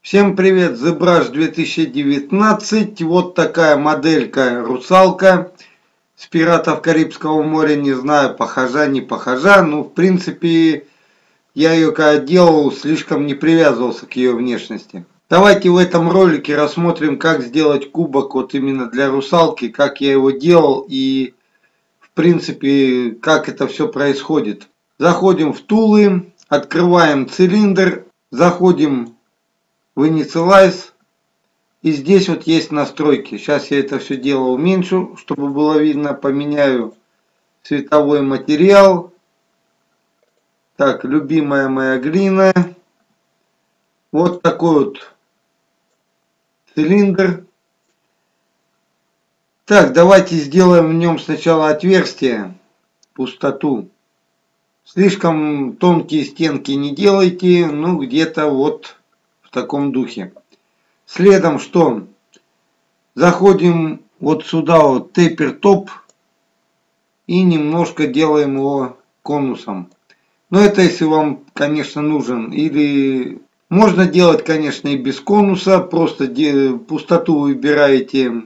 Всем привет, ZBrush 2019. Вот такая моделька русалка с пиратов Карибского моря. Не знаю, похожа, не похожа. Ну, в принципе, я ее когда делал, слишком не привязывался к ее внешности. Давайте в этом ролике рассмотрим, как сделать кубок вот именно для русалки, как я его делал и, в принципе, как это все происходит. Заходим в тулы, открываем цилиндр, заходим в Initialize. И здесь вот есть настройки. Сейчас я это все дело уменьшу, чтобы было видно. Поменяю цветовой материал. Так, любимая моя глина. Вот такой вот цилиндр. Так, давайте сделаем в нем сначала отверстие, пустоту. Слишком тонкие стенки не делайте, ну где-то вот в таком духе. Следом что? Заходим вот сюда вот Taper Top и немножко делаем его конусом. Но это если вам, конечно, нужен. Или можно делать, конечно, и без конуса. Просто пустоту выбираете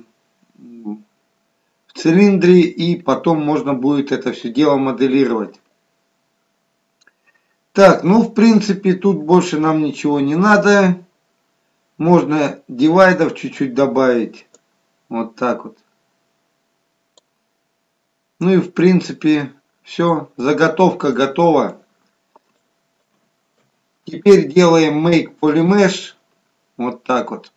в цилиндре и потом можно будет это все дело моделировать. Так, ну в принципе тут больше нам ничего не надо. Можно дивайдов чуть-чуть добавить. Вот так вот. Ну и в принципе все, заготовка готова. Теперь делаем Make Polymesh. Вот так вот.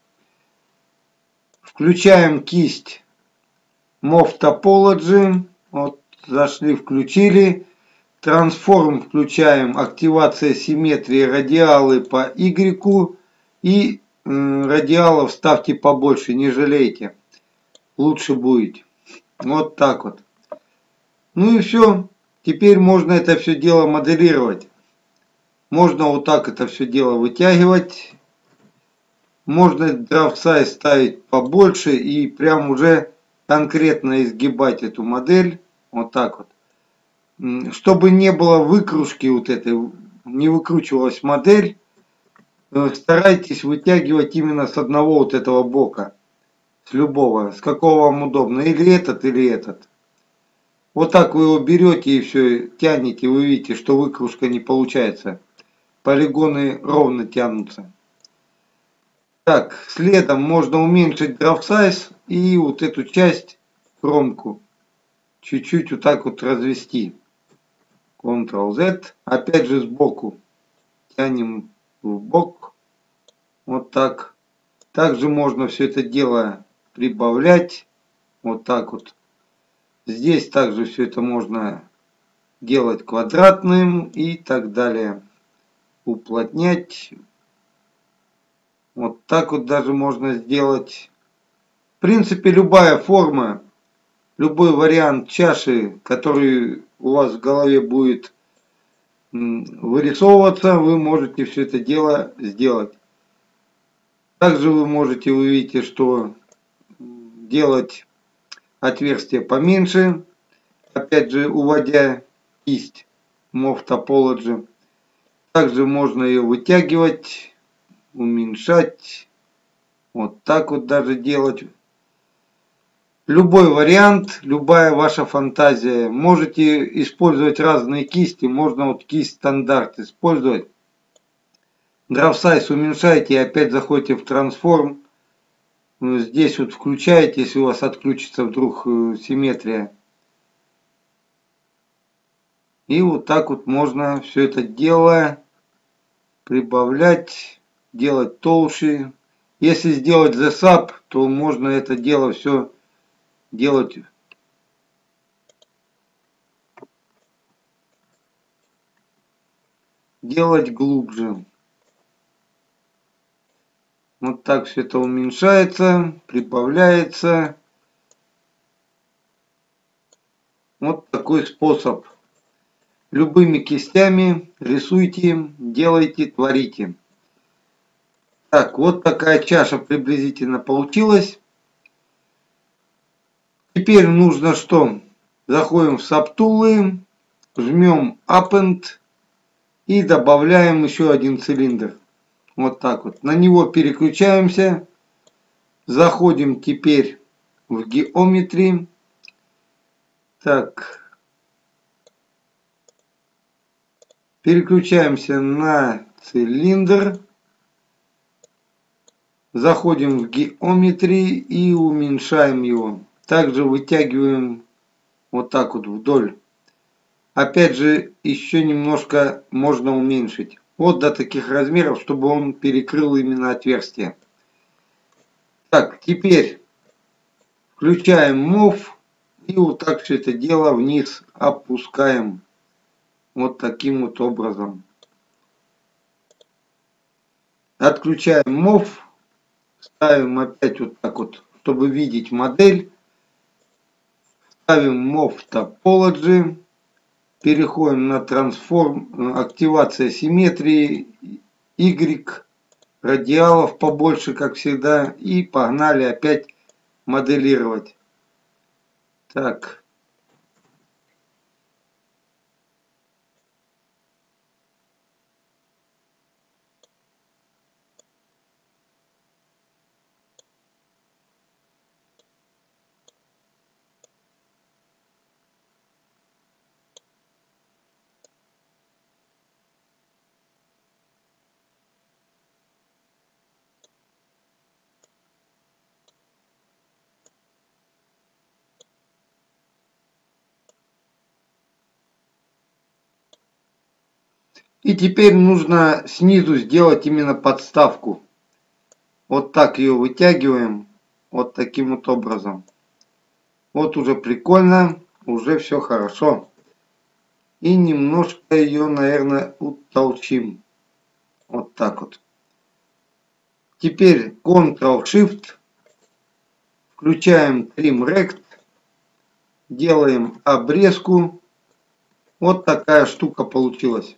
Включаем кисть Move Topology. Вот зашли, включили. Transform включаем. Активация симметрии, радиалы по Y. И радиалов ставьте побольше, не жалейте. Лучше будет. Вот так вот. Ну и все. Теперь можно это все дело моделировать. Можно вот так это все дело вытягивать. Можно draft size ставить побольше и прям уже конкретно изгибать эту модель. Вот так вот. Чтобы не было выкружки вот этой, не выкручивалась модель, старайтесь вытягивать именно с одного вот этого бока. С любого, с какого вам удобно. Или этот, или этот. Вот так вы его берете и все тянете. Вы видите, что выкружка не получается. Полигоны ровно тянутся. Так, следом можно уменьшить draft size и вот эту часть, кромку, чуть-чуть вот так вот развести. Ctrl-Z. Опять же сбоку. Тянем в бок. Вот так. Также можно все это дело прибавлять. Вот так вот. Здесь также все это можно делать квадратным и так далее. Уплотнять. Вот так вот даже можно сделать. В принципе, любая форма, любой вариант чаши, который у вас в голове будет вырисовываться, вы можете все это дело сделать. Также вы можете, вы видите, что делать отверстие поменьше. Опять же, уводя кисть Move Topology. Также можно ее вытягивать, уменьшать. Вот так вот даже делать. Любой вариант, любая ваша фантазия. Можете использовать разные кисти. Можно вот кисть стандарт использовать. Draft size уменьшаете и опять заходите в Transform. Здесь вот включаете, если у вас отключится вдруг симметрия. И вот так вот можно все это дело прибавлять, делать толще. Если сделать The Sub, то можно это дело все делать глубже. Вот так все это уменьшается, прибавляется. Вот такой способ. Любыми кистями рисуйте, делайте, творите. Так, вот такая чаша приблизительно получилась. Теперь нужно что? Заходим в Subtools, жмем Append и добавляем еще один цилиндр. Вот так вот. На него переключаемся. Заходим теперь в Geometry. Так. Переключаемся на цилиндр. Заходим в Geometry и уменьшаем его. Также вытягиваем вот так вот вдоль. Опять же, еще немножко можно уменьшить. Вот до таких размеров, чтобы он перекрыл именно отверстие. Так, теперь включаем Move и вот так все это дело вниз опускаем. Вот таким вот образом. Отключаем Move. Ставим опять вот так вот, чтобы видеть модель. Ставим Move Topology. Переходим на Transform, активация симметрии, Y, радиалов побольше, как всегда. И погнали опять моделировать. Так. И теперь нужно снизу сделать именно подставку. Вот так ее вытягиваем. Вот таким вот образом. Вот уже прикольно. Уже все хорошо. И немножко ее, наверное, утолщим. Вот так вот. Теперь Ctrl-Shift. Включаем Trim Rect. Делаем обрезку. Вот такая штука получилась.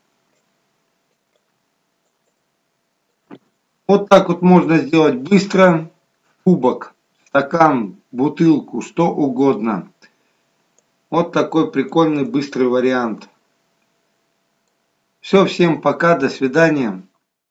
Вот так вот можно сделать быстро. Кубок, стакан, бутылку, что угодно. Вот такой прикольный быстрый вариант. Все, всем пока, до свидания.